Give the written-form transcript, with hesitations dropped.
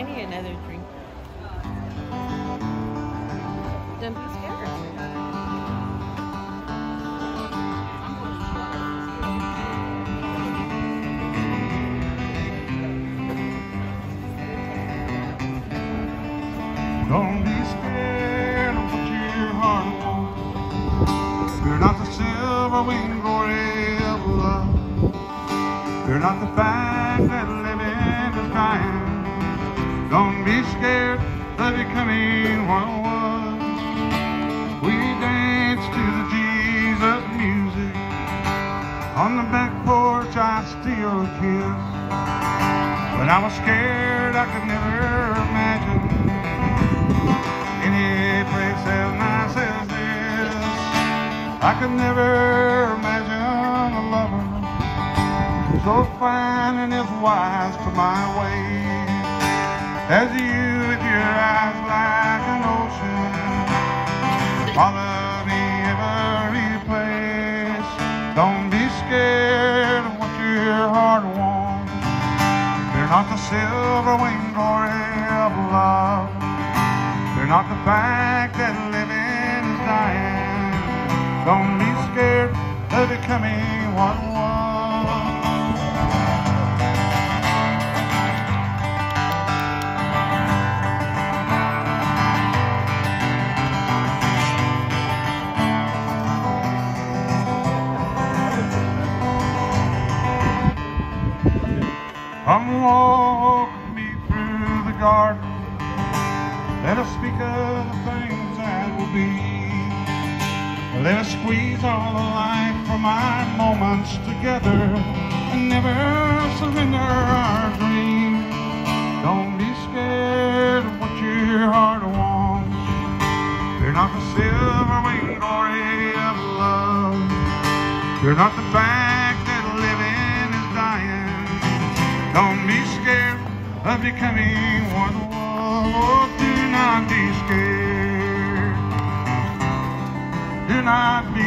I need another drink. Don't be scared. Don't be scared of what your heart wants. Fear not the silver-winged glory of love. Fear not the fact that living is dying. Don't be scared of becoming what was. We danced to the Jesus music. On the back porch I still kiss. When I was scared I could never imagine any place as nice as this. I could never imagine a lover so fine and as wise to my ways as you with your eyes like an ocean. Follow me every place. Don't be scared of what your heart wants. Fear not the silver-winged glory of love. Fear not the fact that living is dying. Don't be scared of becoming what was. Come walk with me through the garden. Let us speak of the things that will be. Let us squeeze all the life from our moments together and never surrender our dream. Don't be scared of what your heart wants. Fear not the silver-winged glory of love. Fear not the fact that living is dying. Don't be scared of becoming what was. Oh, do not be scared. Do not be